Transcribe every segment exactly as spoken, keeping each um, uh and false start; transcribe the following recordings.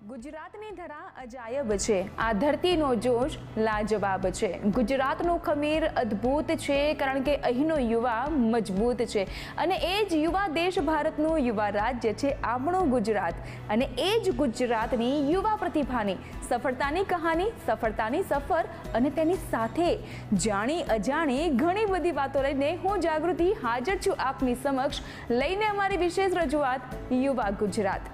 ગુજરાતની ધરા અજાયબ છે, આ ધરતીનો જોશ લાજવાબ છે। ગુજરાતનું ખમીર અદ્ભુત છે કારણ કે અહીંનો યુવા મજબૂત છે અને એ જ યુવા દેશ ભારતનું યુવા રાજ્ય છે આપણું ગુજરાત। અને એ જ ગુજરાતની યુવા પ્રતિભાની સફળતાની કહાની, સફળતાની સફર અને તેની સાથે જાણી અજાણી ઘણી બધી વાતો લઈને હું જાગૃતિ હાજર છું આપની સમક્ષ લઈને અમારી વિશેષ રજૂઆત યુવા ગુજરાત।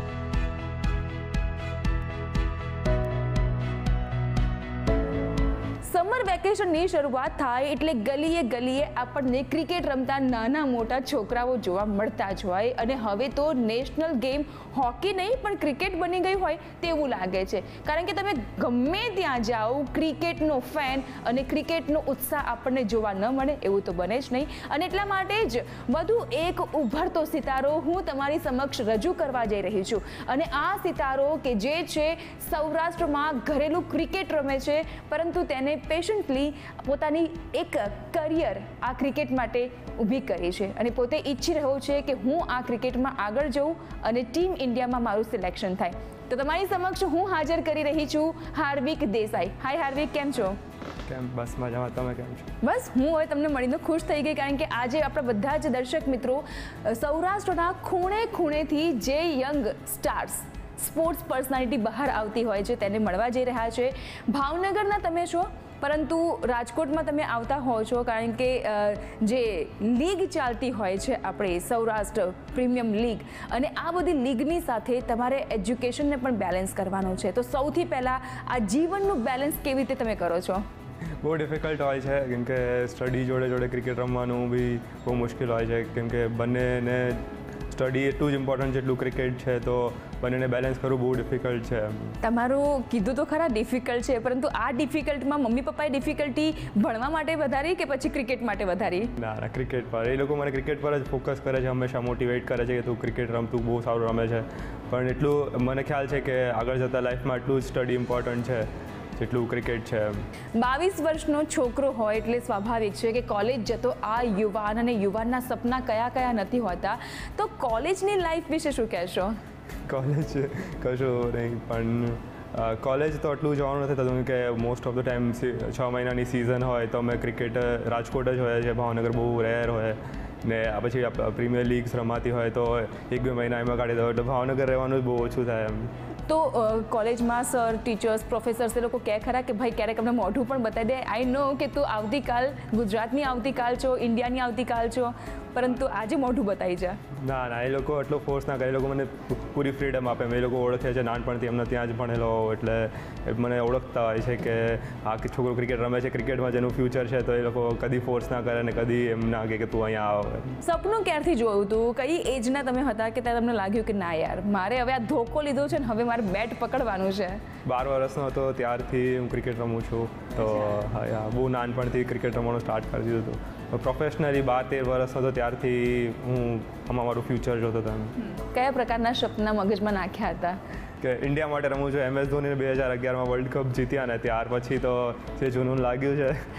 समर वेकेशनની શરૂઆત થાય એટલે ગલીએ ગલીએ આપણને ક્રિકેટ રમતા નાના મોટા છોકરાઓ જોવા મળતા જ હોય અને હવે તો નેશનલ ગેમ હોકી નહીં પણ ક્રિકેટ બની ગઈ હોય તેવું લાગે છે કારણ કે તમે ગમે ત્યાં જાઓ ક્રિકેટનો ફેન અને ક્રિકેટનો ઉત્સાહ આપણને જોવા ન મળે એવું તો બને જ નહીં અને એટલા માટે જ વધુ એક ઉભરતો સિતારો હું તમારી સમક્ષ રજૂ કરવા જઈ રહી છું અને આ સિતારો કે જે છે સૌરાષ્ટ્રમાં ઘરેલું ક્રિકેટ રમે છે પરંતુ તેને પેશન્ટલી પોતાની એક કરિયર આ ક્રિકેટ માટે ઊભી કરી છે અને પોતે ઈચ્છી રહ્યો છે કે હું આ ક્રિકેટમાં આગળ જઉં અને ટીમ ઇન્ડિયામાં મારું સિલેક્શન થાય। તો તમારી સમક્ષ હું હાજર કરી રહી છું હાર્વિક દેસાઈ। હાય હાર્વિક, કેમ છો? કેમ બસ મજામાં, તમે કેમ છો? બસ હું હવે તમને મળીને ખુશ થઈ ગઈ કારણ કે આજે આપણા બધા જ દર્શક મિત્રો સૌરાષ્ટ્રના ખૂણે ખૂણેથી જે યંગ સ્ટાર્સ સ્પોર્ટ્સ પર્સનાલિટી બહાર આવતી હોય છે તેને મળવા જઈ રહ્યા છે। ભાવનગરના તમે છો પરંતુ રાજકોટમાં તમે આવતા હો છો કારણ કે જે લીગ ચાલતી હોય છે આપણી સૌરાષ્ટ્ર પ્રીમિયમ લીગ અને આ બધી લીગની સાથે તમારે એજ્યુકેશનને પણ બેલેન્સ કરવાનું છે। તો સૌથી પહેલાં આ જીવનનું બેલેન્સ કેવી રીતે તમે કરો છો? બહુ ડિફિકલ્ટ હોય છે કેમ કે સ્ટડી જોડે જોડે ક્રિકેટ રમવાનું બી બહુ મુશ્કેલ હોય છે કેમ કે બંનેને સ્ટડી એટલું જ ઇમ્પોર્ટન્ટ છે એટલું ક્રિકેટ છે તો બંનેને બેલેન્સ કરવું બહુ ડિફિકલ્ટ છે। તમારું કીધું તો ખરા ડિફિકલ્ટ છે પરંતુ આ ડિફિકલ્ટમાં મમ્મી પપ્પાએ ડિફિકલ્ટી ભણવા માટે વધારી કે પછી ક્રિકેટ માટે વધારી? ના ના ક્રિકેટ પર, એ લોકો મને ક્રિકેટ પર જ ફોકસ કરે છે, હંમેશા મોટિવેટ કરે છે કે તું ક્રિકેટ રમતું બહુ સારું રમે છે પણ એટલું મને ખ્યાલ છે કે આગળ જતાં લાઈફમાં એટલું જ સ્ટડી ઇમ્પોર્ટન્ટ છે જેટલું ક્રિકેટ છે। બાવીસ વર્ષનો છોકરો હોય એટલે સ્વાભાવિક છે કે કોલેજ જતો આ યુવાન અને યુવાનના સપના કયા કયા નથી હોતા, તો કોલેજની લાઈફ વિશે શું કહેશો? કોલેજ કશું નહીં પણ કોલેજ તો એટલું જવાનું નથી થતું કે મોસ્ટ ઓફ ધ ટાઈમ છ મહિનાની સિઝન હોય તો અમે ક્રિકેટ રાજકોટ જ હોય છે, ભાવનગર બહુ રેર હોય ને આ પછી પ્રીમિયર લીગ્સ રમાતી હોય તો એક બે મહિના એમાં કાઢી દો એટલે ભાવનગર રહેવાનું બહુ ઓછું થાય એમ। તો કોલેજમાં સર, ટીચર્સ, પ્રોફેસર્સ એ લોકો કહે ખરા કે ભાઈ ક્યારેક અમને મોઢું પણ બતાવી દે, આઈ નો કે તું આવતીકાલ ગુજરાતની આવતીકાલ છો, ઇન્ડિયાની આવતીકાલ છો પરંતુ આજે મોઢું બતાવી જા? ના ના, એ લોકો એટલો ફોર્સ ના કરે, એ લોકો મને પૂરી ફ્રીડમ આપે। એ લોકો ઓળખે છે નાનપણથી એમને ત્યાં જ ભણેલો એટલે મને ઓળખતા હોય છે કે આ છોકરો ક્રિકેટ રમે છે, ક્રિકેટમાં જેનું ફ્યુચર છે તો એ લોકો કદી ફોર્સ ના કરે અને કદી એમ ના કહે કે તું અહીંયા આવ। સપનું ક્યારથી જોયું હતું? કઈ એજના તમે હતા કે ત્યારે તમને લાગ્યું કે ના યાર મારે હવે આ ધોકો લીધો છે ને હવે મારે બેટ પકડવાનું છે? બાર વર્ષનો હતો ત્યારથી હું ક્રિકેટ રમું છું તો હા બહુ નાનપણથી ક્રિકેટ રમવાનું સ્ટાર્ટ કરી દીધું હતું। પ્રોફેશનલી બાર તેર વર્ષનો હતો ત્યારથી હું આમાં મારું ફ્યુચર જોતો હતો। કયા પ્રકારના સપના મગજમાં નાખ્યા હતા? કે ઇન્ડિયા માટે રમું છું। એમ એસ ધોનીને બે હજાર અગિયારમાં વર્લ્ડ કપ જીત્યા ને ત્યાર પછી તો જે જૂનું લાગ્યું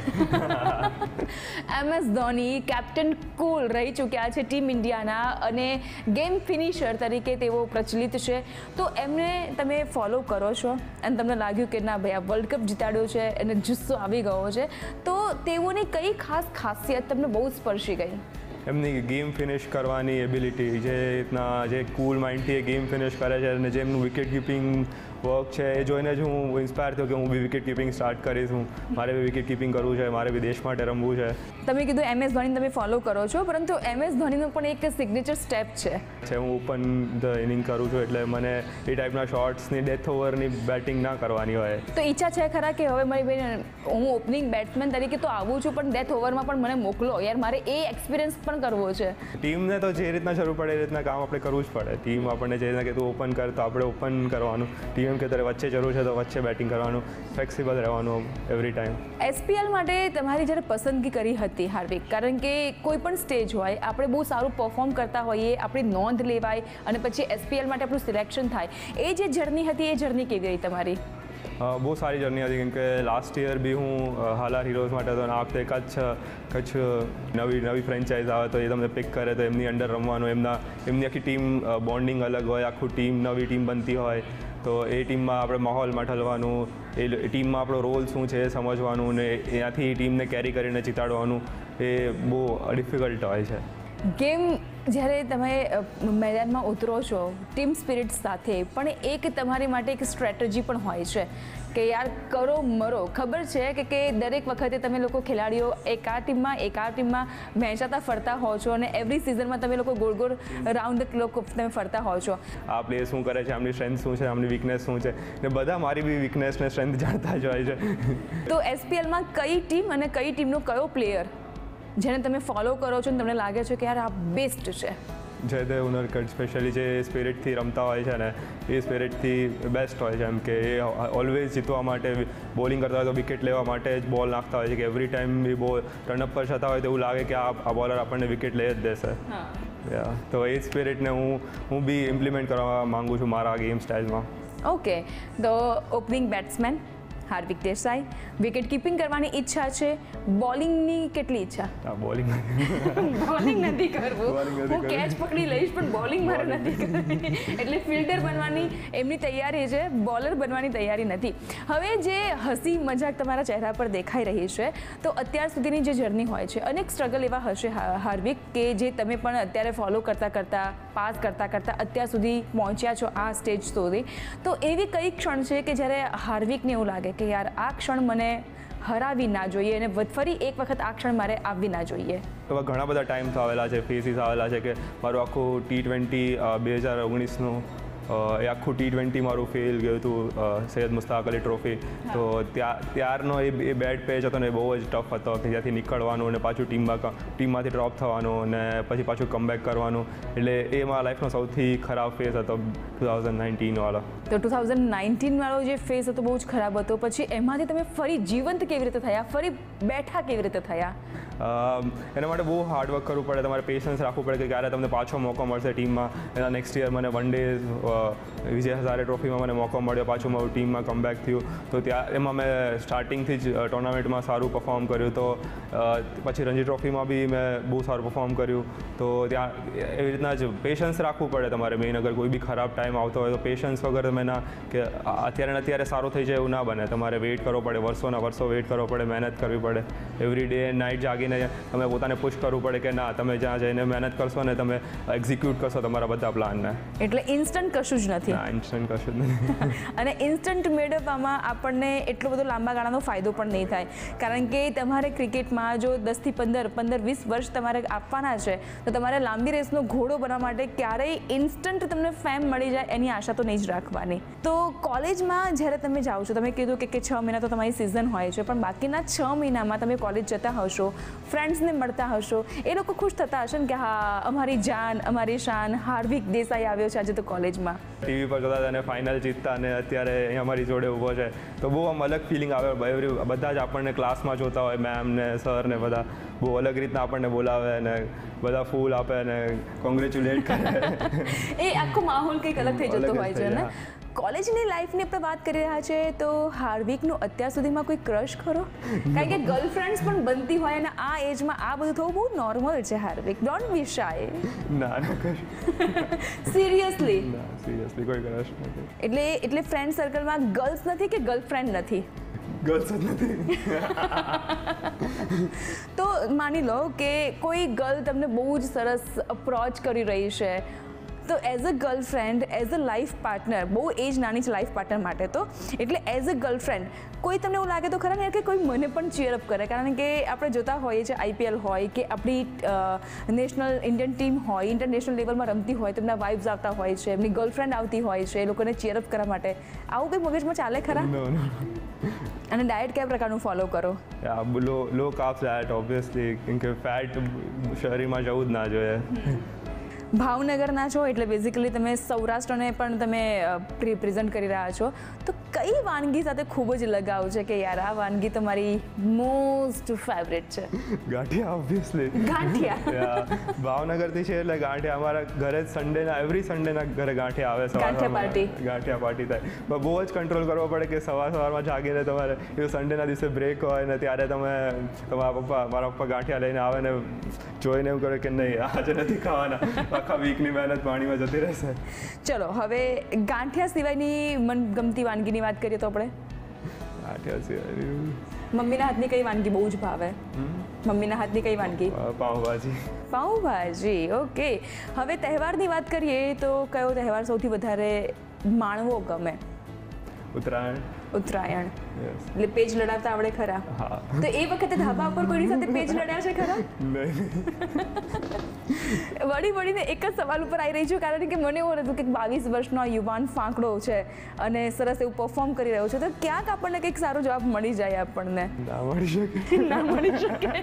છે। M S Dhoni captain cool રહી ચૂક્યા છે ટીમ ઇન્ડિયાના અને ગેમ ફિનિશર તરીકે તેઓ પ્રચલિત છે, તો એમને તમે ફોલો કરો છો અને તમને લાગ્યું કે ના ભાઈ આ વર્લ્ડ કપ જીતાડ્યો છે અને જુસ્સો આવી ગયો છે, તો તેઓની કઈ ખાસ ખાસિયત તમને બહુ સ્પર્શી ગઈ? એમની ગેમ ફિનિશ કરવાની એબિલિટી, જે રીતના જે કૂલ માઇન્ડથી એ ગેમ ફિનિશ કરે છે અને જેમનું વિકેટ કીપિંગ વર્ક છે એ જોઈને જ હું ઇન્સ્પાયર થયો કે હું બી વિકેટ કીપિંગ સ્ટાર્ટ કરીશ, હું મારે બી વિકેટ કીપિંગ કરવું છે, મારે બી દેશ માટે રમવું છે। તમે કીધું એમ એસ ધોનીને તમે ફોલો કરો છો પરંતુ એમ એસ ધોનીનું પણ એક સિગ્નેચર સ્ટેપ છે છે હું ઓપન ધ ઇનિંગ કરું છું એટલે મને એ ટાઈપના શોટ્સની ડેથ ઓવરની બેટિંગ ના કરવાની હોય। તો ઈચ્છા છે ખરા કે હવે મારી બેન હું ઓપનિંગ બેટ્સમેન તરીકે તો આવું છું પણ ડેથ ઓવરમાં પણ મને મોકલો યાર, મારે એ એક્સપિરિયન્સ પણ કરવો છે। ટીમને તો જે રીતના જરૂર પડે એ રીતના કામ આપણે કરવું જ પડે। ટીમ આપણને જે રીતના કે તું ઓપન કર તો આપણે ઓપન કરવાનું, ટીમ એમ કે તારે વચ્ચે જરૂર છે તો વચ્ચે બેટિંગ કરવાનું, ફ્લેક્સિબલ રહેવાનું એવરી ટાઈમ। એસપીએલ માટે તમારી જ્યારે પસંદગી કરી હતી હાર્વિક, કારણ કે કોઈ પણ સ્ટેજ હોય આપણે બહુ સારું પરફોર્મ કરતા હોઈએ, આપણી નોંધ લેવાય અને પછી એસપીએલ માટે આપણું સિલેક્શન થાય, એ જે જર્ની હતી એ જર્ની કેવી રહી તમારી? બહુ સારી જર્ની હતી કેમ કે લાસ્ટ યર બી હું હાલાર હીરોઝ માટે હતો અને આ વખતે કચ્છ કચ્છ નવી નવી ફ્રેન્ચાઇઝ આવે તો એ તમને પિક કરે તો એમની અંડર રમવાનું, એમના એમની આખી ટીમ બોન્ડિંગ અલગ હોય, આખું ટીમ નવી ટીમ બનતી હોય તો એ ટીમમાં આપણે માહોલમાં ઠલવાનું, એ ટીમમાં આપણો રોલ શું છે એ સમજવાનું ને એનાથી ટીમને કેરી કરીને જીતાડવાનું એ બહુ ડિફિકલ્ટ હોય છે. ગેમ જ્યારે તમે મેદાનમાં ઉતરો છો ટીમ સ્પિરિટ સાથે, પણ એક તમારી માટે એક સ્ટ્રેટેજી પણ હોય છે કે યાર કરો મરો. ખબર છે કે કે દરેક વખતે તમે લોકો ખેલાડીઓ એક આ ટીમમાં એક આ ટીમમાં વહેંચાતા ફરતા હો છો અને એવરી સિઝનમાં તમે લોકો ગોળ ગોળ રાઉન્ડ લોકો તમે ફરતા હો છો. આ પ્લેયર શું કરે છે, આમની સ્ટ્રેન્થ શું છે, આમની વીકનેસ શું છે ને બધા મારી બી વીકનેસ ને સ્ટ્રેન્થ જાણતા જ હોય છે. તો એસપીએલમાં કઈ ટીમ અને કઈ ટીમનો કયો પ્લેયર જેને તમે ફોલો કરો છો ને તમને લાગે છે કે યાર આ બેસ્ટ છે? જયદેવ ઉનરકટ સ્પેશિયલી જે સ્પિરિટથી રમતા હોય છે ને એ સ્પિરિટથી બેસ્ટ હોય છે, એમ કે એ ઓલવેઝ જીતવા માટે બોલિંગ કરતા હોય તો વિકેટ લેવા માટે જ બોલ નાખતા હોય છે કે એવરી ટાઈમ બી બોલ ટર્નઅપ પર જતા હોય તો એવું લાગે કે આ આ બોલર આપણને વિકેટ લઈ જ દેશે. તો એ સ્પિરિટને હું હું બી ઇમ્પ્લિમેન્ટ કરવા માગું છું મારા ગેમ સ્ટાઇલમાં. ઓકે, તો opening batsman Hardik Desai, wicket keeping કરવાની ઈચ્છા છે, બોલિંગની કેટલી ઈચ્છા? બોલિંગ બોલિંગ નથી કરવું, હું કેચ પકડી લઈશ પણ બોલિંગ મારે નથી કરવી, એટલે ફિલ્ડર બનવાની એમની તૈયારી છે, બોલર બનવાની તૈયારી નથી. હવે જે હસી મજાક તમારા ચહેરા પર દેખાઈ રહી છે તો અત્યાર સુધીની જે જર્ની હોય છે અનેક સ્ટ્રગલ એવા હશે હાર્દિક કે જે તમે પણ અત્યારે ફોલો કરતાં કરતાં પાસ કરતાં કરતાં અત્યાર સુધી પહોંચ્યા છો આ સ્ટેજ સુધી. તો એવી કઈ ક્ષણ છે કે જ્યારે હાર્દિકને એવું લાગે કે યાર આ ક્ષણ મને હરાવી ના જોઈએ અને ફરી એક વખત આ ક્ષણ મારે આવવી ના જોઈએ? એવા ઘણા બધા ટાઈમ્સ આવેલા છે, ફેસીસ આવેલા છે કે મારું આખું ટી ટ્વેન્ટી બે હજાર ઓગણીસનું એ આખું ટી ટ્વેન્ટી મારું ફેલ ગયું હતું, સૈયદ મુસ્તાક અલી ટ્રોફી. તો ત્યાં ત્યારનો એ એ બેડ પેચ હતો ને એ બહુ જ ટફ હતો કે જ્યાંથી નીકળવાનું અને પાછું ટીમમાં ટીમમાંથી ડ્રોપ થવાનું અને પછી પાછું કમબેક કરવાનું, એટલે એ મારા લાઈફનો સૌથી ખરાબ ફેઝ હતો ટુ થાઉઝન્ડ નાઇન્ટીન વાળો. તો ટુ થાઉઝન્ડ નાઇન્ટીન વાળો જે ફેઝ હતો બહુ જ ખરાબ હતો, પછી એમાંથી તમે ફરી જીવંત કેવી રીતે થયા, ફરી બેઠા કેવી રીતે થયા? એના માટે બહુ હાર્ડવર્ક કરવું પડે, તમારે પેશન્સ રાખવું પડે કે ક્યારે તમને પાછો મોકો મળશે ટીમમાં. એના નેક્સ્ટ યર મને વન ડે વિજય હઝારે ટ્રોફીમાં મને મોકો મળ્યો, પાછું મારું ટીમમાં કમબેક થયું. તો ત્યાં એમાં મેં સ્ટાર્ટિંગથી જ ટુર્નામેન્ટમાં સારું પરફોર્મ કર્યું, તો પછી રણજી ટ્રોફીમાં બી મેં બહુ સારું પરફોર્મ કર્યું. તો ત્યાં એવી રીતના જ પેશન્સ રાખવું પડે તમારે મેઇન. અગર કોઈ બી ખરાબ ટાઈમ આવતો હોય તો પેશન્સ વગર તમે ના કે અત્યારે ને અત્યારે સારું થઈ જાય એવું ના બને, તમારે વેઇટ કરવો પડે, વર્ષોના વર્ષો વેઇટ કરવો પડે, મહેનત કરવી પડે, એવરી ડે નાઇટ જાગીને તમે પોતાને પુશ કરવું પડે કે ના તમે જ્યાં જઈને મહેનત કરશો ને તમે એક્ઝિક્યુટ કરશો તમારા બધા પ્લાનને. એટલે ઇન્સ્ટન્ટ કશું જ નથી. ના, ઇન્સ્ટન્ટ કશું જ નથી. અને ઇન્સ્ટન્ટ મેળવવામાં આપણને એટલો બધો લાંબા ગાળાનો ફાયદો પણ નહીં થાય, કારણ કે તમારે ક્રિકેટમાં જો દસથી પંદર પંદર વીસ વર્ષ તમારે આપવાના છે તો તમારે લાંબી રેસનો ઘોડો બનવા માટે ક્યારેય ઇન્સ્ટન્ટ તમને ફેમ મળી જાય એની આશા તો નહીં જ રાખવાની. તો કોલેજમાં જ્યારે તમે જાઓ છો, તમે કીધું કે છ મહિના તો તમારી સિઝન હોય છે, પણ બાકીના છ મહિનામાં તમે કોલેજ જતા હશો, ફ્રેન્ડ્સને મળતા હશો, એ લોકો ખુશ થતા હશે ને કે હા અમારી જાન અમારી શાન હાર્દિક દેસાઈ આવ્યો છે આજે તો કોલેજમાં. ટીવી પર જોતા હતા અને ફાઇનલ જીતતા અને અત્યારે અહીં અમારી જોડે ઊભો છે તો બહુ આમ અલગ ફિલિંગ આવે. બધા જ આપણને ક્લાસમાં જોતા હોય, મેમ ને સર ને બધા બહુ અલગ રીતના આપણને બોલાવે અને બધા ફૂલ આપે અને કોંગ્રેચ્યુલેટ કરે. એ આખો માહોલ કંઈક અલગ થઈ જતો હોય છે ને. કોલેજની લાઈફની આપણે વાત કરી રહ્યા છે તો હાર્દિકનું અત્યાર સુધીમાં કોઈ ક્રશ ખરો? કારણ કે ગર્લફ્રેન્ડ્સ પણ બનતી હોય અને આ એજમાં આ બધું થવું બહુ નોર્મલ છે. Hardik, don't be shy. ના ના સિરિયસલી? ના, સિરિયસલી કોઈ ક્રશ નથી. એટલે એટલે ફ્રેન્ડ સર્કલમાં ગર્લ્સ નથી કે ગર્લફ્રેન્ડ નથી? ગર્લ્સ જ નથી. તો માની લો કે કોઈ ગર્લ તમને બહુ જ સરસ અપ્રોચ કરી રહી છે, તો as a girlfriend, as a life partner, બહુ એજ નાની છે લાઈફ પાર્ટનર માટે તો, એટલે એઝ અ ગર્લફ્રેન્ડ કોઈ તમને એવું લાગે તો ખરા ને કે કોઈ મને પણ ચીયરઅપ કરે? કારણ કે આપણે જોતા હોઈએ છીએ આઈપીએલ હોય કે આપણી નેશનલ ઇન્ડિયન ટીમ હોય, ઇન્ટરનેશનલ લેવલમાં રમતી હોય તો એમના વાઇફ્સ આવતા હોય છે, એમની ગર્લફ્રેન્ડ આવતી હોય છે એ લોકોને ચીયરઅપ કરવા માટે. આવું કંઈ મગજમાં ચાલે ખરા? અને ડાયટ કયા પ્રકારનું ફોલો કરો? Low low carbs diet obviously, કેમ કે ફેટ શરીરમાં જવું જ ના જોઈએ. ભાવનગરના છો એટલે બેઝિકલી તમે સૌરાષ્ટ્રને પણ તમે રિપ્રેઝન્ટ કરી રહ્યા છો, તો કઈ વાનગી સાથે ખૂબ જ લગાવ છે કે યાર આ વાનગી તમારી મોસ્ટ ફેવરેટ છે? ગાંઠિયા ઓબ્વિયસલી. ગાંઠિયા. ભાવનગરથી છે એટલે ગાંઠિયા અમારા ઘરે જ સન્ડેના એવરી સન્ડેના ઘરે ગાંઠિયા આવે સવારમાં. ગાંઠિયા પાર્ટી. ગાંઠિયા પાર્ટી થાય પણ બહુ જ કંટ્રોલ કરવો પડે કે સવાર સવારમાં જાગીને તમારે એવું સન્ડેના દિવસે બ્રેક હોય ને ત્યારે તમે તમારા પપ્પા મારા પપ્પા ગાંઠિયા લઈને આવે ને જોઈને એવું કરે કે નહીં આજે નથી ખાવાના, આખા વીકની મહેનત પાણીમાં જતી રહેશે. ચલો હવે ગાંઠિયા સિવાયની મનગમતી વાનગીની વાત કરીએ તો આપણે ગાંઠિયા સિવાય મમ્મીના હાથની કઈ વાનગી બહુ જ ભાવે? મમ્મીના હાથની કઈ વાનગી? પાઉંભાજી. પાઉંભાજી. ઓકે, હવે તહેવારની વાત કરીએ તો કયો તહેવાર સૌથી વધારે માણવો ગમે? ઉત્તરાયણ. ઉત્તરાયણ. એટલે પેજ લડાવતા આવડે ખરા? હા. તો એ વખતે ધાબા પર કોઈની સાથે પેજ લડ્યા છે ખરા? વળી વળીને એક જ સવાલ ઉપર આવી રહી છું કારણ કે મને એવું હતું કે બાવીસ વર્ષનો યુવાન ફાંકડો છે અને સરસ એવું પરફોર્મ કરી રહ્યો છે તો ક્યાંક આપણને કંઈક સારો જવાબ મળી જાય આપણને. ના મળી શકે. ના મળી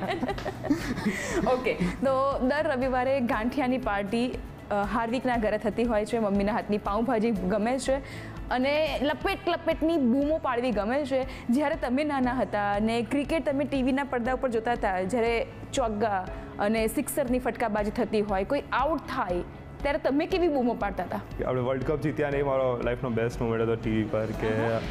શકે. ઓકે, તો દર રવિવારે ગાંઠિયાની પાર્ટી હાર્વિકના ઘરે થતી હોય છે. મમ્મીના હાથની પાઉંભાજી ગમે છે અને લપેટ લપેટની બૂમો પાડવી ગમે છે. જ્યારે તમે નાના હતા અને ક્રિકેટ તમે ટીવીના પડદા ઉપર જોતા હતા, જ્યારે ચોગ્ગા અને સિક્સરની ફટકાબાજી થતી હોય, કોઈ આઉટ થાય ત્યારે તમે કેવી બૂમો પાડતા હતા? આપણે વર્લ્ડ કપ જીત્યા ને એ મારો લાઈફનો બેસ્ટ મોમેન્ટ હતો ટીવી પર કે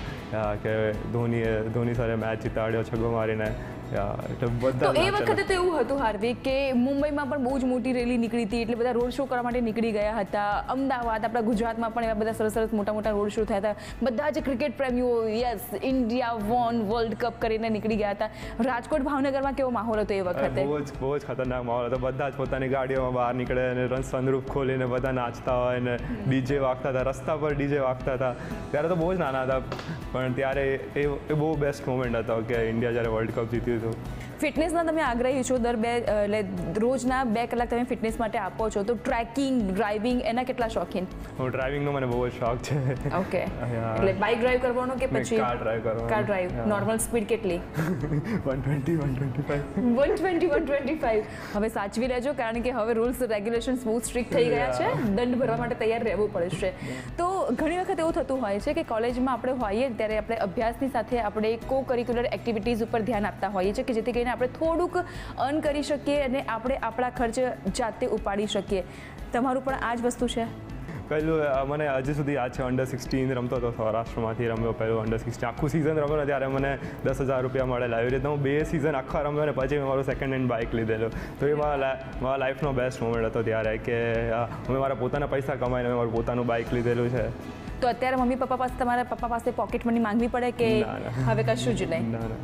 કે ધોનીએ ધોની સાથે મેચ જીતાડ્યો છગ્ગો મારીને. એટલે બધા તો એ વખતે તો એવું હતું હાર્વિક કે મુંબઈમાં પણ બહુ જ મોટી રેલી નીકળી હતી એટલે બધા રોડ શો કરવા માટે નીકળી ગયા હતા. અમદાવાદ આપણા ગુજરાતમાં પણ એવા બધા સરસ સરસ મોટા મોટા રોડ શો થયા હતા. બધા જ ક્રિકેટ પ્રેમીઓ yes India won world cup કરીને નીકળી ગયા હતા. રાજકોટ ભાવનગરમાં કેવો માહોલ હતો એ વખતે? બહુ જ બહુ જ ખતરનાક માહોલ હતો. બધા જ પોતાની ગાડીઓમાં બહાર નીકળે અને રન સનરૂફ ખોલીને બધા નાચતા હોય ને ડીજે વાગતા હતા, રસ્તા પર ડીજે વાગતા હતા. ત્યારે તો બહુ જ નાના હતા પણ ત્યારે એ એ બહુ બેસ્ટ મોમેન્ટ હતો કે ઇન્ડિયા જ્યારે વર્લ્ડ કપ જીત્યું. ફિટનેસના તમે આગ્રહી છો, દર બે એટલે રોજના બે કલાક તમે ફિટનેસ માટે આપો છો, તો ટ્રેકિંગ ડ્રાઇવિંગ એના કેટલા શોખીન? હું ડ્રાઇવિંગનો મને બહુ જ શોખ છે. ઓકે, એટલે બાઇક ડ્રાઈવ કરવાનો કે પછી કાર ડ્રાઈવ કરવાનો? Car drive. નોર્મલ સ્પીડ કેટલી? One twenty one twenty five. One twenty one twenty five. હવે સાચવી લેજો કારણ કે હવે રૂલ્સ રેગ્યુલેશન્સ બહુ સ્ટ્રિક્ટ થઈ ગયા છે. દંડ ભરવા માટે તૈયાર રહેવું પડશે. તો ઘણી વખત એવું થતું હોય છે કે કોલેજમાં આપણે હોઈએ ત્યારે આપણે અભ્યાસની સાથે આપણે કો કરિક્યુલર એક્ટિવિટીઝ ઉપર ધ્યાન આપતા હોઈએ છીએ કે જેથી કરીને આપણે થોડુંક અર્ન કરી શકીએ અને આપણે આપણા ખર્ચ જાતે ઉપાડી શકીએ. તમારું પણ આ જ વસ્તુ છે? પહેલું મને હજી સુધી યાદ છે અંડર સિક્સટીન રમતો હતો, સૌરાષ્ટ્રમાંથી રમ્યો પહેલું અંડર સિક્સટીન. આખું સિઝન રમ્યો ને ત્યારે મને દસ હજાર રૂપિયા મળેલા. એવી રીતે હું બે સિઝન આખા રમ્યો ને પછી મેં મારું સેકન્ડ હેન્ડ બાઇક લીધેલું. તો એ મારા મારા લાઈફનો બેસ્ટ મોમેન્ટ હતો ત્યારે કે મેં મારા પોતાના પૈસા કમાઈને મેં મારું પોતાનું બાઇક લીધેલું છે. તો અત્યારે મમ્મી પપ્પા પાસે તમારા પપ્પા પાસે પોકેટ મની માંગવી પડે કે હવે કશું જ નહીં? ના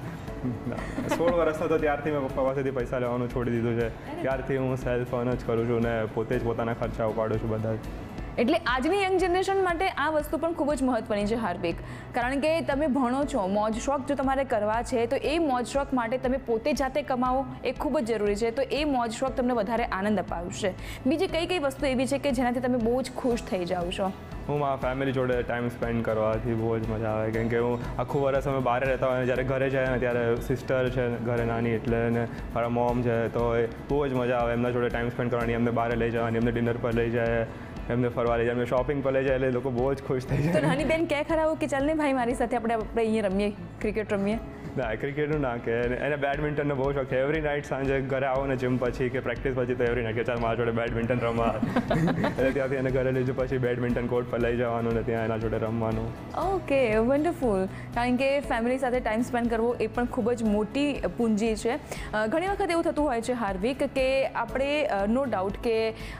ના, સોળ વર્ષનો હતો ત્યારથી મેં પપ્પા પાસેથી પૈસા લેવાનું છોડી દીધું છે. ત્યારથી હું સેલ્ફ અર્ન જ કરું છું ને પોતે જ પોતાના ખર્ચા ઉપાડું છું બધા જ. એટલે આજની યંગ જનરેશન માટે આ વસ્તુ પણ ખૂબ જ મહત્વની છે હાર્દિક, કારણ કે તમે ભણો છો, મોજ શોખ જો તમારે કરવા છે તો એ મોજ શોખ માટે તમે પોતે જાતે કમાવો એ ખૂબ જ જરૂરી છે. તો એ મોજ શોખ તમને વધારે આનંદ અપાવશે. બીજી કઈ કઈ વસ્તુ એવી છે કે જેનાથી તમે બહુ જ ખુશ થઈ જાઓ છો? હું મારા ફેમિલી જોડે ટાઈમ સ્પેન્ડ કરવાથી બહુ જ મજા આવે કેમ કે હું આખું વર્ષ અમે બહાર રહેતા હોય જ્યારે ઘરે જાય ને ત્યારે સિસ્ટર છે ઘરે નાની એટલે ને મારા મોમ છે તો એ બહુ જ મજા આવે એમના જોડે ટાઈમ સ્પેન્ડ કરવાની. એમને બહાર લઈ જવાની, એમને ડિનર પર લઈ જાય, એમને ફરવા લઈ જાય, એમને શોપિંગ પર લઈ જાય એટલે લોકો બહુ જ ખુશ થઈ જાય. તો નાની બેન કહે ખરા કે ચાલ ને ભાઈ મારી સાથે આપણે આપણે અહીંયા રમીએ, ક્રિકેટ રમીએ? ના, ક્રિકેટનું ના કે એને બેડમિન્ટનનો બહુ શોખ છે. એવરી નાઇટ સાંજે ઘરે આવો ને જીમ પછી કે પ્રેક્ટિસ પછી તો એવરી નાઇટ કે ચાલ મારા જોડે બેડમિન્ટન રમવા એટલે ત્યાંથી એને ઘરે લઈ જવું, પછી બેડમિન્ટન કોર્ટ પર લઈ જવાનું ને ત્યાં એના જોડે રમવાનું. Okay, wonderful. કારણ કે ફેમિલી સાથે ટાઈમ સ્પેન્ડ કરવો એ પણ ખૂબ જ મોટી પૂંજી છે. ઘણી વખત એવું થતું હોય છે હાર્દિક કે આપણે નો ડાઉટ કે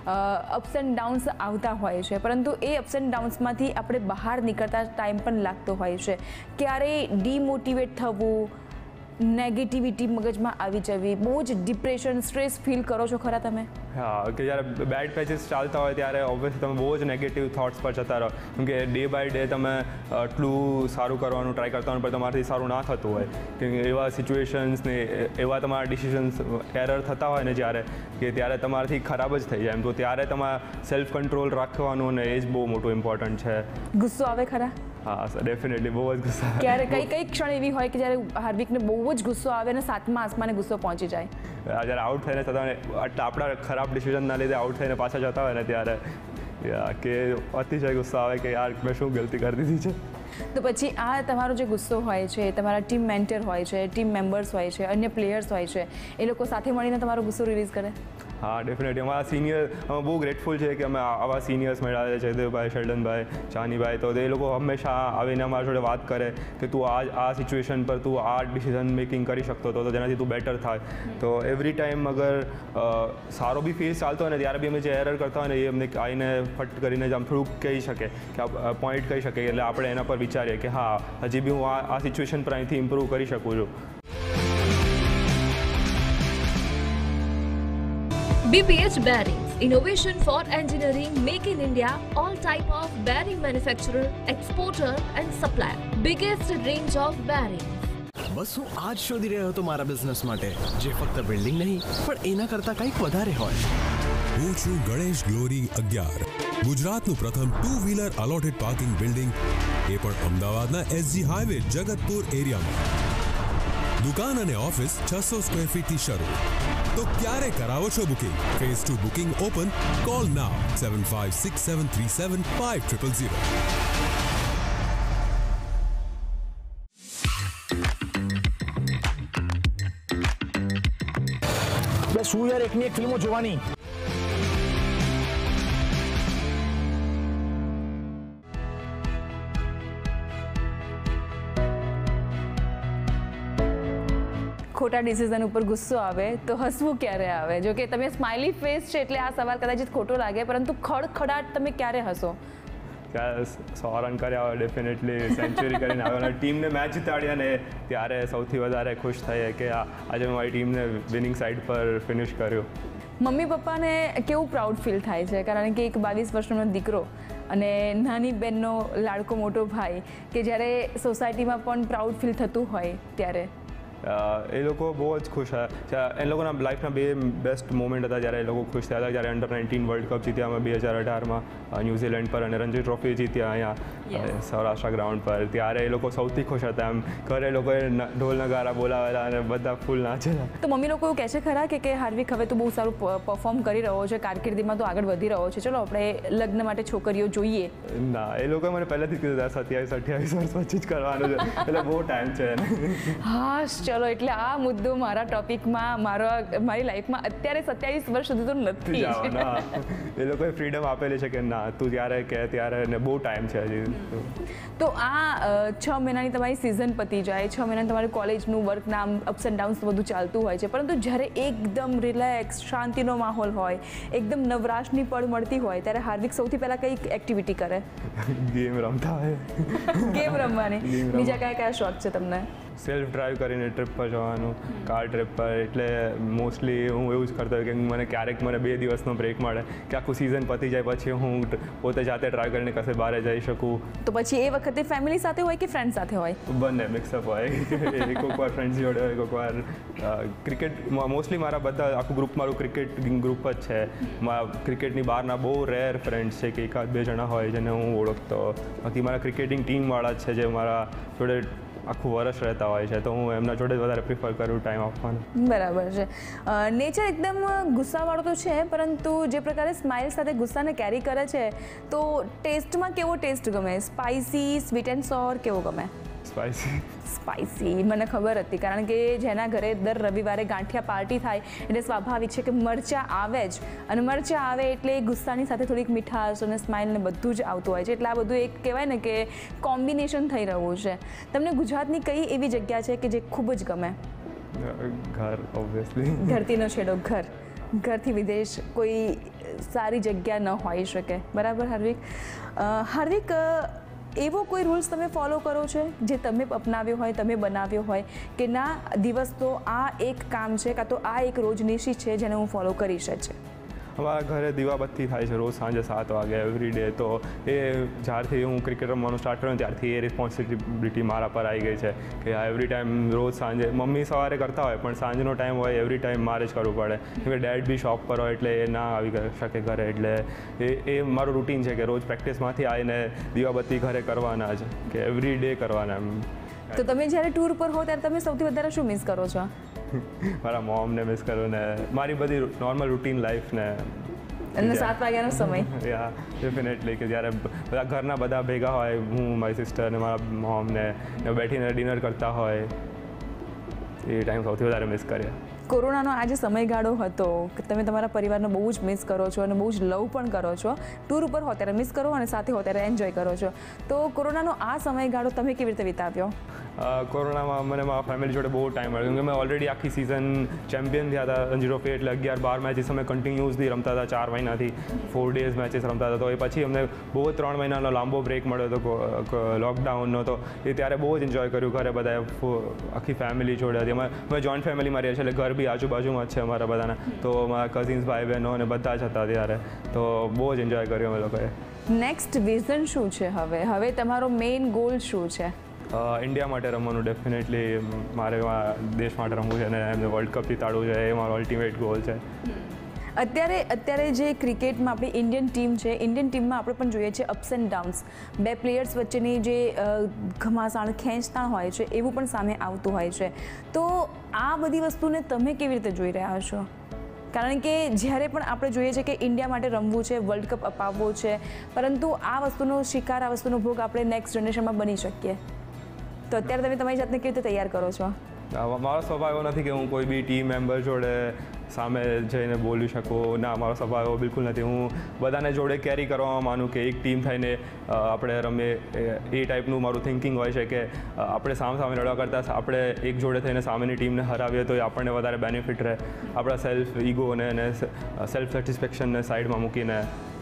અપ્સ એન્ડ ડાઉન્સ આવતા હોય છે પરંતુ એ અપ્સ એન્ડ ડાઉન્સમાંથી આપણે બહાર નીકળતા ટાઈમ પણ લાગતો હોય છે. ક્યારેય ડીમોટિવેટ થવું, નેગેટિવિટી મગજમાં આવી જવી, બહુ જ ડિપ્રેશન સ્ટ્રેસ ફીલ કરો છો ખરા તમે? હા, કે જ્યારે બેડ પેચીસ ચાલતા હોય ત્યારે ઓબ્વિયસલી તમે બહુ જ નેગેટિવ થોટ્સ પર જતા રહો કેમ કે ડે બાય ડે તમે આટલું સારું કરવાનું ટ્રાય કરતા હોય પણ તમારાથી સારું ના થતું હોય કેમ કે એવા સિચ્યુએશન્સ ને એવા તમારા ડિસિઝન્સ એરર થતા હોય ને જ્યારે કે ત્યારે તમારાથી ખરાબ જ થઈ જાય એમ. તો ત્યારે તમારા સેલ્ફ કંટ્રોલ રાખવાનું ને એ જ બહુ મોટું ઇમ્પોર્ટન્ટ છે. ગુસ્સો આવે ખરા? હા સર, ડેફિનેટલી બહુ જ ગુસ્સો. ક્યારે કઈ કઈ ક્ષણ એવી હોય કે જ્યારે હાર્દિકને બહુ જ ગુસ્સો આવે અને સાતમા આસમાને ગુસ્સો પહોંચી જાય? જ્યારે આઉટ થઈને થતા આપણા ખરાબ ડિસિઝનના લીધે આઉટ થઈને પાછા જતા હોય ને ત્યારે કે અતિશય ગુસ્સો આવે કે યાર મેં શું ગલતી કરી દીધી છે. તો પછી આ તમારો જે ગુસ્સો હોય છે, તમારા ટીમ મેન્ટર હોય છે, ટીમ મેમ્બર્સ હોય છે, અન્ય પ્લેયર્સ હોય છે, એ લોકો સાથે મળીને તમારો ગુસ્સો રિલીઝ કરે? હા, ડેફિનેટલી. અમારા સિનિયર અમે બહુ ગ્રેટફુલ છે કે અમે આવા સિનિયર્સ મળ્યા છે, જયદેવભાઈ, શેલ્ડનભાઈ, ચાનીભાઈ. તો એ લોકો હંમેશા આવીને અમારા જોડે વાત કરે કે તું આ આ સિચ્યુએશન પર તું આ ડિસિઝન મેકિંગ કરી શકતો હતો, તો જેનાથી તું બેટર થાય. તો એવરી ટાઈમ અગર સારો બી ફેસ ચાલતો હોય ને ત્યારે બી અમે જે એરર કરતા હોય ને એ અમને આવીને ફટ કરીને જ આમ થોડુંક કહી શકે કે આ પોઈન્ટ કહી શકે, એટલે આપણે એના પર વિચારીએ કે હા હજી બી હું આ આ સિચ્યુએશન પર અહીંથી ઇમ્પ્રૂવ કરી શકું છું. B P H Bearings, innovation for engineering, make in India, all type of bearing manufacturer, exporter and supplier. Biggest range of bearings. બસ હું આજ શોધી રહ્યો હતો મારા બિઝનેસ માટે, જે ફક્ત બિલ્ડિંગ નહીં પણ એના કરતાં કંઈક વધારે હોય. હું છું ગણેશ ગ્લોરી અગિયાર, ગુજરાતનું પ્રથમ two wheeler allotted parking building, એ પણ અમદાવાદના એસ જી હાઈવે જગતપુર એરિયામાં. દુકાન અને ઓફિસ છસો સ્ક્વેર ફીટથી શરૂ. તો ક્યારે કરાવો છો booking? Phase two booking open. Call now seven five six seven three seven five triple zero. બસ શું યાર, એકની એક ફિલ્મો જોવાની. ખોટા ડિસિઝન ઉપર ગુસ્સો આવે તો હસવું ક્યારે આવે? જો કે તમે સ્માઇલી ફેસ છે એટલે આ સવાલ કદાચિત ખોટો લાગે, પરંતુ ખડખડાટ તમે ક્યારે હસો? સો રન કર્યા હોય, ડેફિનેટલી સેન્ચુરી કરીને આવ્યો, ટીમને મેચ જીતાડ્યા ને ત્યારે સૌથી વધારે ખુશ થઈએ કે આજે મેં મારી ટીમને વિનિંગ સાઇડ પર ફિનિશ કર્યું. મમ્મી પપ્પાને કેવું પ્રાઉડ ફીલ થાય છે? કારણ કે એક બાવીસ વર્ષનો દીકરો અને નાની બહેનનો લાડકો મોટો ભાઈ, કે જ્યારે સોસાયટીમાં પણ પ્રાઉડ ફીલ થતું હોય ત્યારે એ લોકો બહુ જ ખુશ હતા. એ લોકોના લાઈફના બે બેસ્ટ મોમેન્ટ હતા જ્યારે એ લોકો ખુશ થયા હતા. જ્યારે અંડર નાઇન્ટીન વર્લ્ડ કપ જીત્યા અમે બે હજાર અઢારમાં ન્યૂઝીલેન્ડ પર, અને રણજી ટ્રોફી જીત્યા અહીંયા સૌરાષ્ટ્ર ગ્રાઉન્ડ પર. ત્યારે એ લોકો સૌથી ખુશ હતા. એમ ઘરે લોકોએ ઢોલ નગારા બોલાવેલા અને બધા ફૂલ નાચેલા. તો મમ્મી લોકો એવું કહે છે ખરા કે કે હાર્વિક હવે તો બહુ સારું પરફોર્મ કરી રહ્યો છે, કારકિર્દીમાં તો આગળ વધી રહ્યો છે, ચલો આપણે લગ્ન માટે છોકરીઓ જોઈએ? ના, એ લોકોએ મને પહેલેથી જ કીધું હતા સત્યાવીસ અઠ્યાવીસ વર્ષ પછી જ કરવાનું છે, એટલે બહુ ટાઈમ છે એને. હા ચલો, એટલે આ મુદ્દો મારા ટોપિકમાં, મારો મારી લાઈફમાં અત્યારે સત્યાવીસ વર્ષ સુધી તો નથી. એ લોકોએ ફ્રીડમ આપેલી છે કે ના તું જ્યારે કે ત્યારે, ને બહુ ટાઈમ છે હજી. તો આ છ મહિનાની તમારી સિઝન પતી જાય, છ મહિનાની તમારી કોલેજનું વર્કના અપ્સ એન્ડ ડાઉન્સ બધું ચાલતું હોય છે, પરંતુ જ્યારે એકદમ રિલેક્સ શાંતિનો માહોલ હોય, એકદમ નવરાશની પળ મળતી હોય, ત્યારે હાર્વિક સૌથી પહેલાં કઈ એક્ટિવિટી કરે? ગેમ રમતા હોય. ગેમ રમવાની. બીજા કયા કયા શોખ છે તમને? સેલ્ફ ડ્રાઈવ કરીને ટ્રીપ પર જવાનું, કાર ટ્રીપ પર. એટલે મોસ્ટલી હું એવું જ કરતો હોય કે મને ક્યારેક મને બે દિવસનો બ્રેક મળે કે આખું સિઝન પતી જાય પછી હું પોતે જાતે ડ્રાઈવ કરીને કશે બહાર જઈ શકું. તો પછી એ વખતે ફેમિલી સાથે હોય કે ફ્રેન્ડ સાથે હોય? બંને મિક્સઅપ હોય. કોઈક વાર ફ્રેન્ડ્સ જોડે હોય, કોઈક વાર ક્રિકેટ. મોસ્ટલી મારા બધા આખું ગ્રુપ મારું ક્રિકેટ ગ્રુપ જ છે. મારા ક્રિકેટની બહારના બહુ રેર ફ્રેન્ડ્સ છે કે એકાદ બે જણા હોય જેને હું ઓળખતો. બાકી મારા ક્રિકેટિંગ ટીમવાળા જ છે જે મારા જોડે આખું વર્ષ રહેતા હોય છે, તો હું એમના જોડે વધારે પ્રિફર કરું ટાઈમ આપવાનું. બરાબર છે. નેચર એકદમ ગુસ્સાવાળો તો છે, પરંતુ જે પ્રકારે સ્માઇલ સાથે ગુસ્સાને કેરી કરે છે, તો ટેસ્ટમાં કેવો ટેસ્ટ ગમે? સ્પાઇસી, સ્વીટ એન્ડ સોર, કેવો ગમે? સ્પાઇસી. સ્પાઇસી મને ખબર હતી, કારણ કે જેના ઘરે દર રવિવારે ગાંઠિયા પાર્ટી થાય એટલે સ્વાભાવિક છે કે મરચાં આવે જ, અને મરચાં આવે એટલે ગુસ્સાની સાથે થોડીક મીઠાશ અને સ્માઇલ ને બધું જ આવતું હોય છે. એટલે આ બધું એક કહેવાય ને કે કોમ્બિનેશન થઈ રહ્યું છે. તમને ગુજરાતની કઈ એવી જગ્યા છે કે જે ખૂબ જ ગમે? ઘર, ઓબ્વિયસલી. ધરતીનો છેડો, ઘર. ઘરથી વિદેશ કોઈ સારી જગ્યા ન હોઈ શકે, બરાબર હાર્વિક? હાર્વિક, એવો કોઈ રૂલ્સ તમે ફોલો કરો છો જે તમે અપનાવ્યો હોય, તમે બનાવ્યો હોય કે ના દિવસ તો આ એક કામ છે કાં તો આ એક રોજનીશી છે જેને હું ફોલો કરીશ જ? અમારા ઘરે દીવાબત્તી થાય છે રોજ સાંજે સાત વાગે એવરી ડે. તો એ જ્યારથી હું ક્રિકેટ રમવાનું સ્ટાર્ટ કર્યું ત્યારથી એ રિસ્પોન્સિબિલિટી મારા પર આવી ગઈ છે કે એવરી ટાઈમ રોજ સાંજે, મમ્મી સવારે કરતા હોય પણ સાંજનો ટાઈમ હોય એવરી ટાઈમ મારે જ કરવું પડે, કેમ કે ડેડ બી શોપ પર હોય એટલે એ ના આવી શકે ઘરે. એટલે એ એ મારું રૂટીન છે કે રોજ પ્રેક્ટિસમાંથી આવીને દીવાબત્તી ઘરે કરવાના જ, કે એવરી ડે કરવાના. એમ તો તમે જ્યારે ટૂર પર હો ત્યારે તમે સૌથી વધારે શું મિસ કરો છો? મારા મોમને મિસ કરું ને મારી બધી નોર્મલ રૂટીન લાઈફ ને. અને સાત વાગ્યાનો સમય યા ડેફિનેટલી કે જ્યારે બધા ઘરના બધા ભેગા હોય, હું મારી સિસ્ટર ને મારા મોમ ને બેઠીને ડિનર કરતા હોય, એ ટાઈમ સૌથી વધારે મિસ કરીએ. કોરોનાનો આ જે સમયગાળો હતો કે તમે તમારા પરિવારને બહુ જ મિસ કરો છો અને બહુ જ લવ પણ કરો છો, ટૂર ઉપર હો ત્યારે મિસ કરો અને સાથે હો ત્યારે એન્જોય કરો છો, તો કોરોનાનો આ સમયગાળો તમે કેવી રીતે વિતાવ્યો? કોરોનામાં મને મારા ફેમિલી જોડે બહુ ટાઈમ મળ્યો, કેમકે મેં ઓલરેડી આખી સિઝન ચેમ્પિયન થયા હતા રણજી ટ્રોફી, એટલે અગિયાર બાર મેચીસ અમે કન્ટિન્યુઅસલી રમતા હતા, ચાર મહિનાથી ફોર ડેઝ મેચીસ રમતા હતા. તો એ પછી અમને બહુ જ ત્રણ મહિનાનો લાંબો બ્રેક મળ્યો હતો લોકડાઉનનો, તો એ ત્યારે બહુ જ એન્જોય કર્યું ઘરે બધાએ, આખી ફેમિલી જોડે હતી. અમે અમે જોઈન્ટ ફેમિલીમાં રહીએ છીએ, એટલે ઘર બી આજુબાજુમાં જ છે અમારા બધાના, તો મારા કઝિન્સ ભાઈ બહેનો અને બધા જ હતા ત્યારે, તો બહુ જ એન્જોય કર્યું અમે લોકોએ. નેક્સ્ટ વિઝન શું છે હવે? હવે તમારો મેઇન ગોલ શું છે? ઇન્ડિયા માટે રમવાનું, ડેફિનેટલી મારે દેશ માટે રમવું છે અને એમને વર્લ્ડ કપ જીતાડવું છે, એ મારો અલ્ટિમેટ ગોલ છે. અત્યારે અત્યારે જે ક્રિકેટમાં આપણી ઇન્ડિયન ટીમ છે, ઇન્ડિયન ટીમમાં આપણે પણ જોઈએ છીએ અપ્સ એન્ડ ડાઉન્સ, બે પ્લેયર્સ વચ્ચેની જે ઘમાસાણ ખેંચતાણ હોય છે એવું પણ સામે આવતું હોય છે, તો આ બધી વસ્તુને તમે કેવી રીતે જોઈ રહ્યા છો? કારણ કે જ્યારે પણ આપણે જોઈએ છીએ કે ઇન્ડિયા માટે રમવું છે, વર્લ્ડ કપ અપાવવો છે, પરંતુ આ વસ્તુનો શિકાર, આ વસ્તુનો ભોગ આપણે નેક્સ્ટ જનરેશનમાં બની શકીએ, તો અત્યારે તમે તમારી જાતને કેવી રીતે તૈયાર કરો છો? મારો સ્વભાવ એવો નથી કે હું કોઈ બી ટીમ મેમ્બર જોડે સામે જઈને બોલી શકું, ના, મારો સ્વભાવ એવો બિલકુલ નથી. હું બધાને જોડે કેરી કરવામાં માનું કે એક ટીમ થઈને આપણે રમીએ, એ ટાઈપનું મારું થિંકિંગ હોય છે કે આપણે સામ સામે લડવા કરતાં આપણે એક જોડે થઈને સામેની ટીમને હરાવીએ તો એ આપણને વધારે બેનિફિટ રહે, આપણા સેલ્ફ ઇગોને અને સેલ્ફ સેટિસ્ફેક્શનને સાઈડમાં મૂકીને.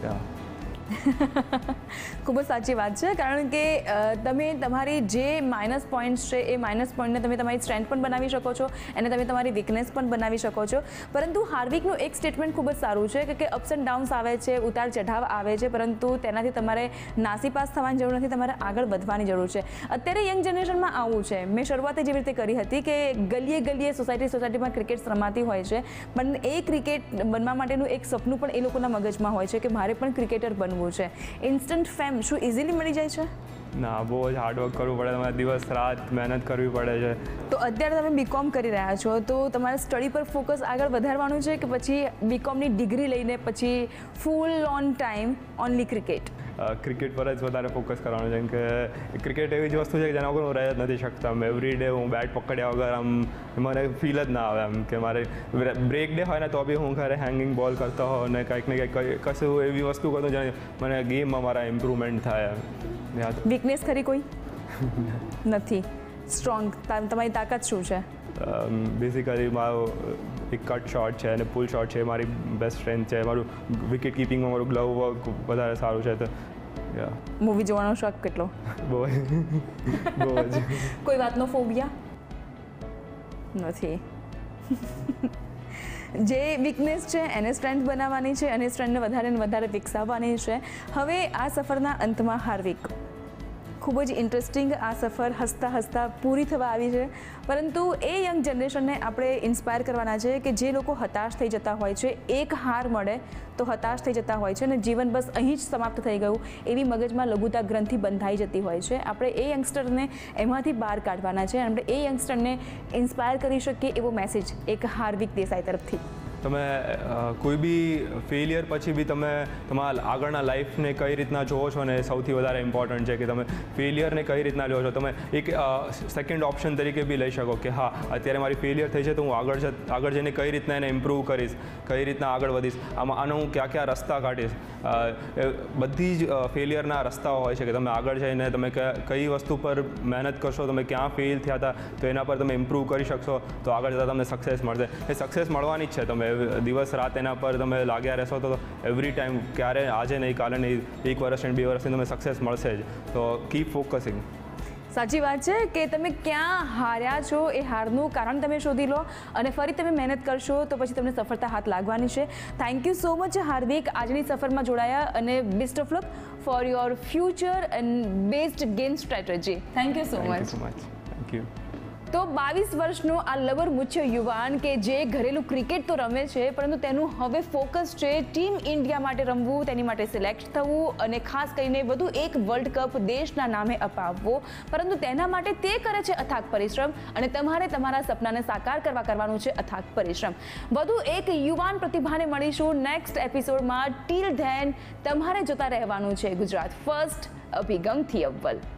ખૂબ જ સાચી વાત છે, કારણ કે તમે તમારી જે માઇનસ પોઈન્ટ્સ છે એ માઇનસ પોઈન્ટને તમે તમારી સ્ટ્રેન્થ પણ બનાવી શકો છો અને તમે તમારી વીકનેસ પણ બનાવી શકો છો. પરંતુ હાર્વિકનું એક સ્ટેટમેન્ટ ખૂબ જ સારું છે કે અપ્સ એન્ડ ડાઉન્સ આવે છે, ઉતાર ચઢાવ આવે છે, પરંતુ તેનાથી તમારે નાસીપાસ થવાની જરૂર નથી, તમારે આગળ વધવાની જરૂર છે. અત્યારે યંગ જનરેશનમાં આવું છે, મેં શરૂઆતે જેવી રીતે કરી હતી કે ગલીએ ગલીએ સોસાયટી સોસાયટીમાં ક્રિકેટ રમાતી હોય છે, પણ એ ક્રિકેટ બનવા માટેનું એક સપનું પણ એ લોકોના મગજમાં હોય છે કે મારે પણ ક્રિકેટર બનવું છે. ઇન્સ્ટન્ટ ફેમ શું ઇઝીલી મળી જાય છે? ના, બહુ જ હાર્ડવર્ક કરવું પડે, તમારે દિવસ રાત મહેનત કરવી પડે છે. તો અત્યારે તમે બીકોમ કરી રહ્યા છો, તો તમારે સ્ટડી પર ફોકસ આગળ વધારવાનું છે કે પછી બીકોમની ડિગ્રી લઈને પછી full on time only cricket? Cricket પર જ વધારે ફોકસ કરવાનું છે, કેમ કે ક્રિકેટ એવી જ વસ્તુ છે કે જેના વગર હું રહી જ નથી શકતા. એવરી ડે હું બેટ પકડ્યા વગર આમ મને ફીલ જ ના આવે, એમ કે મારે બ્રેક ડે હોય ને તો બી હું ઘરે હેંગિંગ બોલ કરતો હોઉં અને કંઈક ને કંઈક કશું એવી વસ્તુ કરું જેને મને ગેમમાં મારા ઇમ્પ્રુવમેન્ટ થાય. વીકનેસ ખરી કોઈ નથી? સ્ટ્રોંગ તમારી તાકાત શું છે? બેઝિકલી મારો એક કટ શોટ છે અને પુલ શોટ છે, મારી બેસ્ટ સ્ટ્રેન્થ છે. મારું વિકેટ કીપિંગમાં મારું ગ્લવ વર્ક વધારે સારું છે. તો મૂવી જોવાનો શોખ કેટલો? બહુ બહુ જ. કોઈ વાતનો ફોબિયા નથી? જે વીકનેસ છે એને સ્ટ્રેન્થ બનાવવાની છે અને સ્ટ્રેન્થને વધારે ને વધારે વિકસાવવાની છે. હવે આ સફરના અંતમાં હાર્વિક, ખૂબ જ ઇન્ટરેસ્ટિંગ આ સફર હસતા હસતા પૂરી થવા આવી છે, પરંતુ એ યંગ જનરેશનને આપણે ઇન્સ્પાયર કરવાના છે કે જે લોકો હતાશ થઈ જતા હોય છે, એક હાર મળે તો હતાશ થઈ જતા હોય છે અને જીવન બસ અહીં જ સમાપ્ત થઈ ગયું એવી મગજમાં લઘુતા ગ્રંથિ બંધાઈ જતી હોય છે. આપણે એ યંગસ્ટરને એમાંથી બહાર કાઢવાના છે અને આપણે એ યંગસ્ટરને ઇન્સ્પાયર કરી શકીએ એવો મેસેજ એક હાર્વિક દેસાઈ તરફથી. તમે કોઈ બી ફેલિયર પછી બી તમે તમારા આગળના લાઈફને કઈ રીતના જોવો છો ને એ સૌથી વધારે ઇમ્પોર્ટન્ટ છે કે તમે ફેલિયરને કઈ રીતના લો છો. તમે એક સેકન્ડ ઓપ્શન તરીકે બી લઈ શકો કે હા, અત્યારે મારી ફેલિયર થઈ છે તો હું આગળ આગળ જઈને કઈ રીતના એને ઇમ્પ્રૂવ કરીશ, કઈ રીતના આગળ વધીશ, આમાં આનો હું ક્યાં ક્યાં રસ્તા કાઢીશ. બધી જ ફેલિયરના રસ્તાઓ હોય છે કે તમે આગળ જઈને તમે કઈ વસ્તુ પર મહેનત કરશો, તમે ક્યાં ફેલ થયા હતા તો એના પર તમે ઇમ્પ્રૂવ કરી શકશો તો આગળ જતાં તમને સક્સેસ મળશે. એ સક્સેસ મળવાની જ છે. તમે દિવસ રાત એના પર તમે લાગ્યા રહેશો તો એવરી ટાઈમ ક્યારે આજે નહીં કાલે નહીં એક વર્ષ અને બે વર્ષથી તમે સક્સેસ મળશે જ. તો કીપ ફોકસિંગ. સાચી વાત છે કે તમે ક્યાં હાર્યા છો એ હારનું કારણ તમે શોધી લો અને ફરી તમે મહેનત કરશો તો પછી તમને સફળતા હાથ લાગવાની છે. Thank you so much Harvik, આજની સફરમાં જોડાયા અને best of luck for your future and best game strategy. Thank you so much. Thank you. તો બાવીસ વર્ષનો આ લબર મુચ્છ યુવાન કે જે ઘરેલું ક્રિકેટ તો રમે છે પરંતુ તેનું હવે ફોકસ છે ટીમ ઇન્ડિયા માટે રમવું, તેની માટે સિલેક્ટ થવું અને ખાસ કરીને વધુ એક વર્લ્ડ કપ દેશના નામે અપાવવો. પરંતુ તેના માટે તે કરે છે અથાગ પરિશ્રમ અને તમારે તમારા સપનાને સાકાર કરવા કરવાનું છે અથાગ પરિશ્રમ. વધુ એક યુવાન પ્રતિભાને મળીશું નેક્સ્ટ એપિસોડમાં. ટીલ ધેન તમારે જોતા રહેવાનું છે ગુજરાત ફર્સ્ટ, અભિગમથી અવ્વલ.